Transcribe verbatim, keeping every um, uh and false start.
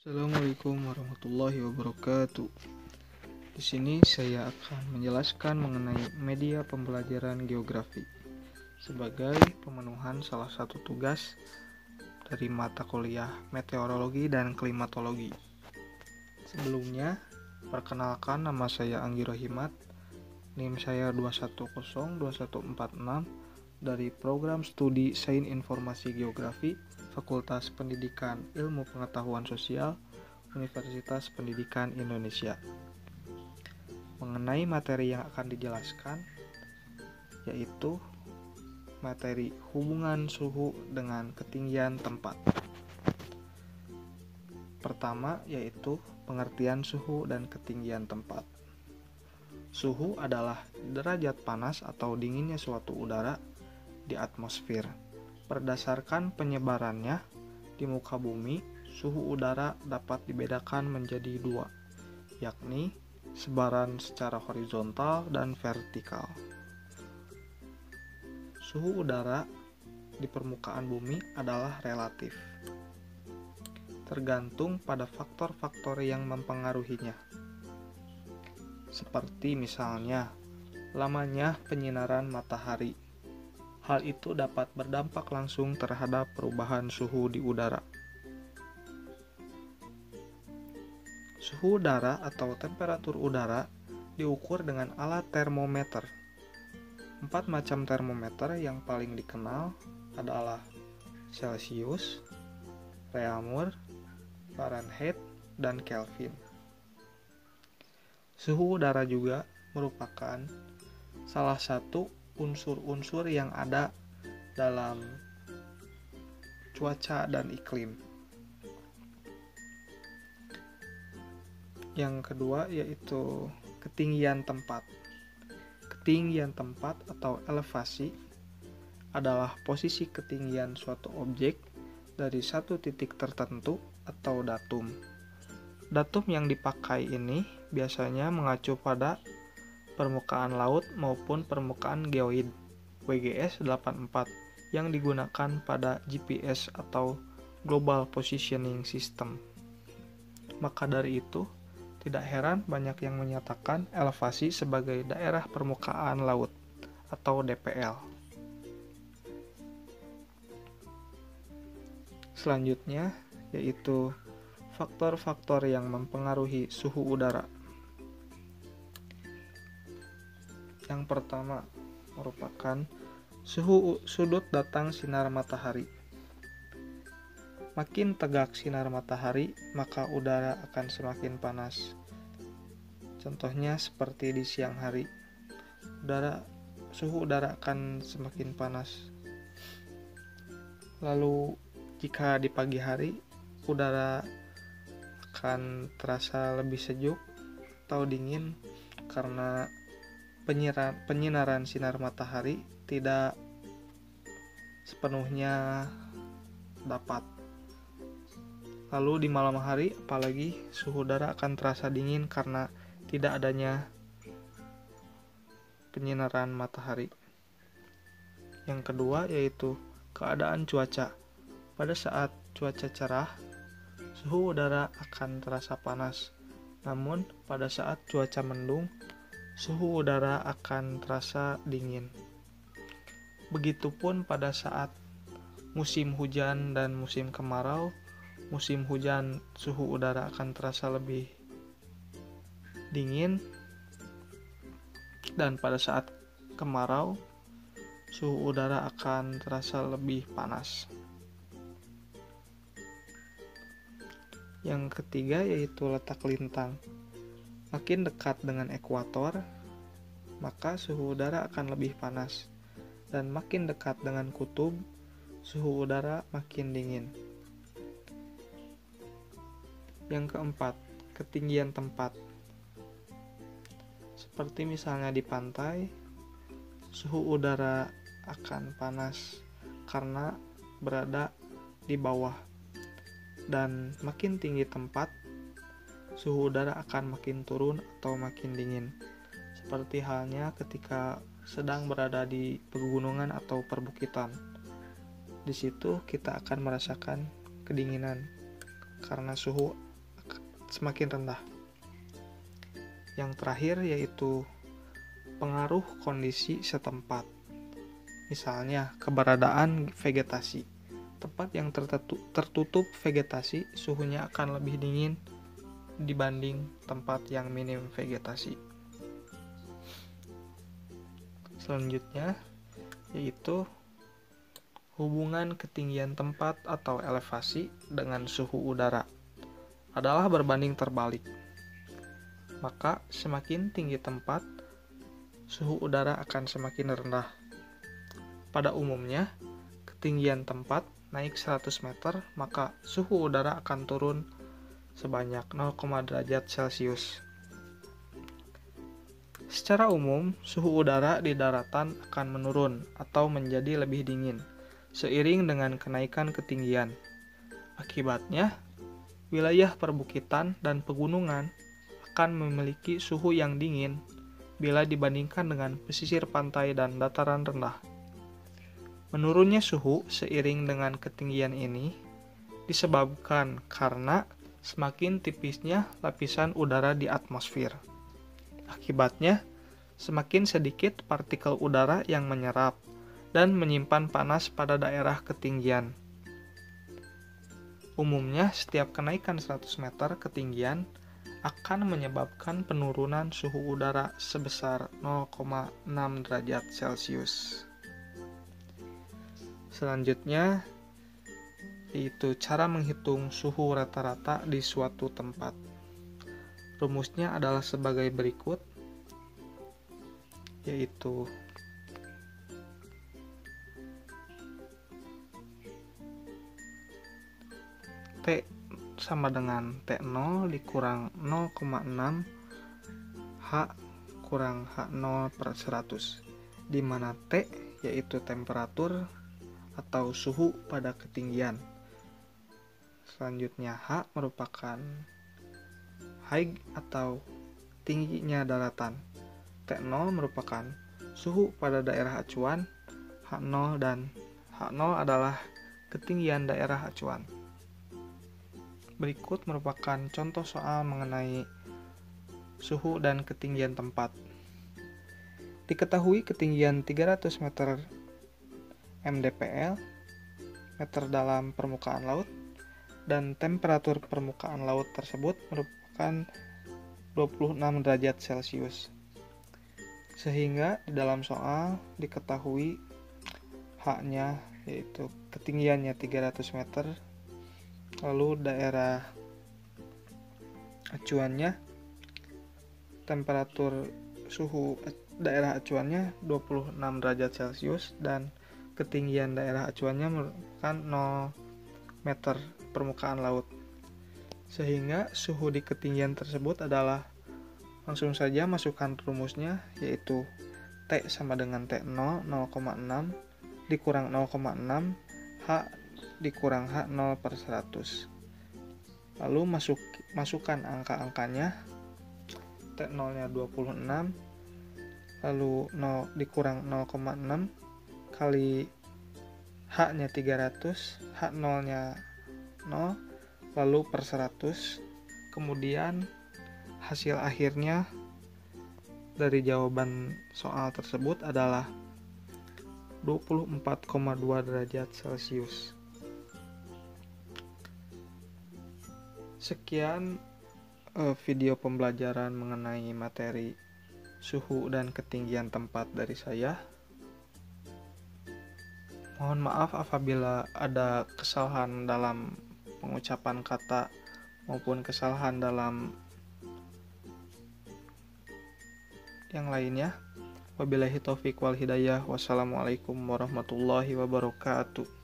Assalamualaikum warahmatullahi wabarakatuh. Di sini saya akan menjelaskan mengenai media pembelajaran geografi sebagai pemenuhan salah satu tugas dari mata kuliah meteorologi dan klimatologi. Sebelumnya, perkenalkan, nama saya Anggi Rohimat, NIM saya dua satu nol dua satu empat enam dari program studi Sains Informasi Geografi Fakultas Pendidikan Ilmu Pengetahuan Sosial Universitas Pendidikan Indonesia. Mengenai materi yang akan dijelaskan, yaitu materi hubungan suhu dengan ketinggian tempat. Pertama, yaitu pengertian suhu dan ketinggian tempat. Suhu adalah derajat panas atau dinginnya suatu udara di atmosfer. Berdasarkan penyebarannya di muka bumi, suhu udara dapat dibedakan menjadi dua, yakni sebaran secara horizontal dan vertikal. Suhu udara di permukaan bumi adalah relatif, tergantung pada faktor-faktor yang mempengaruhinya, seperti misalnya lamanya penyinaran matahari. Hal itu dapat berdampak langsung terhadap perubahan suhu di udara. Suhu udara atau temperatur udara diukur dengan alat termometer. Empat macam termometer yang paling dikenal adalah Celcius, Reaumur, Fahrenheit, dan Kelvin. Suhu udara juga merupakan salah satu unsur-unsur yang ada dalam cuaca dan iklim. Yang kedua yaitu ketinggian tempat. Ketinggian tempat atau elevasi adalah posisi ketinggian suatu objek dari satu titik tertentu atau datum. Datum yang dipakai ini biasanya mengacu pada permukaan laut maupun permukaan geoid W G S delapan puluh empat yang digunakan pada G P S atau Global Positioning System. Maka dari itu, tidak heran banyak yang menyatakan elevasi sebagai daerah permukaan laut atau D P L. Selanjutnya yaitu faktor-faktor yang mempengaruhi suhu udara. Yang pertama merupakan suhu sudut datang sinar matahari. Makin tegak sinar matahari, maka udara akan semakin panas. Contohnya seperti di siang hari, udara suhu udara akan semakin panas. Lalu jika di pagi hari, udara akan terasa lebih sejuk atau dingin karena penyinaran, penyinaran sinar matahari tidak sepenuhnya dapat. Lalu di malam hari apalagi suhu udara akan terasa dingin karena tidak adanya penyinaran matahari. Yang kedua yaitu keadaan cuaca. Pada saat cuaca cerah, suhu udara akan terasa panas. Namun pada saat cuaca mendung, suhu udara akan terasa dingin. Begitupun pada saat musim hujan dan musim kemarau. Musim hujan suhu udara akan terasa lebih dingin, dan pada saat kemarau suhu udara akan terasa lebih panas. Yang ketiga yaitu letak lintang. Makin dekat dengan ekuator, maka suhu udara akan lebih panas, dan makin dekat dengan kutub, suhu udara makin dingin. Yang keempat, ketinggian tempat. Seperti misalnya di pantai, suhu udara akan panas karena berada di bawah, dan makin tinggi tempat, suhu udara akan makin turun atau makin dingin. Seperti halnya ketika sedang berada di pegunungan atau perbukitan. Di situ kita akan merasakan kedinginan karena suhu semakin rendah. Yang terakhir yaitu pengaruh kondisi setempat. Misalnya, keberadaan vegetasi. Tempat yang tertutup vegetasi, suhunya akan lebih dingin dibanding tempat yang minim vegetasi. Selanjutnya, yaitu hubungan ketinggian tempat atau elevasi dengan suhu udara adalah berbanding terbalik. Maka, semakin tinggi tempat, suhu udara akan semakin rendah. Pada umumnya, ketinggian tempat naik seratus meter, maka suhu udara akan turun sebanyak nol koma derajat Celcius. Secara umum, suhu udara di daratan akan menurun atau menjadi lebih dingin seiring dengan kenaikan ketinggian. Akibatnya, wilayah perbukitan dan pegunungan akan memiliki suhu yang dingin bila dibandingkan dengan pesisir pantai dan dataran rendah. Menurunnya suhu seiring dengan ketinggian ini disebabkan karena semakin tipisnya lapisan udara di atmosfer. Akibatnya, semakin sedikit partikel udara yang menyerap dan menyimpan panas pada daerah ketinggian. Umumnya, setiap kenaikan seratus meter ketinggian akan menyebabkan penurunan suhu udara sebesar nol koma enam derajat Celcius. Selanjutnya, yaitu cara menghitung suhu rata-rata di suatu tempat. Rumusnya adalah sebagai berikut, yaitu T sama dengan T nol dikurang nol koma enam H kurang H nol per seratus, di mana T yaitu temperatur atau suhu pada ketinggian. Selanjutnya H merupakan height atau tingginya daratan. T nol merupakan suhu pada daerah acuan, H nol dan H nol adalah ketinggian daerah acuan. Berikut merupakan contoh soal mengenai suhu dan ketinggian tempat. Diketahui ketinggian tiga ratus meter mdpl, meter dalam permukaan laut, dan temperatur permukaan laut tersebut merupakan dua puluh enam derajat Celcius. Sehingga di dalam soal diketahui H-nya yaitu ketinggiannya tiga ratus meter, lalu daerah acuannya, temperatur suhu daerah acuannya dua puluh enam derajat Celcius, dan ketinggian daerah acuannya merupakan nol meter permukaan laut. Sehingga suhu di ketinggian tersebut adalah, langsung saja masukkan rumusnya, yaitu T sama dengan T nol, nol koma enam dikurang nol koma enam, H dikurang H nol per seratus. Lalu masuk, masukkan angka-angkanya. T nol-nya dua puluh enam, lalu nol dikurang nol koma enam kali H-nya tiga ratus, H nol-nya nol, lalu per seratus. Kemudian hasil akhirnya dari jawaban soal tersebut adalah dua puluh empat koma dua derajat Celcius. Sekian eh, video pembelajaran mengenai materi suhu dan ketinggian tempat dari saya. Mohon maaf apabila ada kesalahan dalam pengucapan kata maupun kesalahan dalam yang lainnya. Wabillahi taufik wal hidayah. Wassalamualaikum warahmatullahi wabarakatuh.